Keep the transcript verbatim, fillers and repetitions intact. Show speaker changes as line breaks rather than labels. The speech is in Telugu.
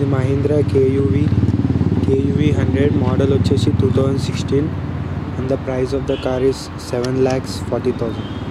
ఇది Mahindra KUV KUV hundred model వచ్చేసి two thousand sixteen and the price of the car is seven lakhs forty thousand.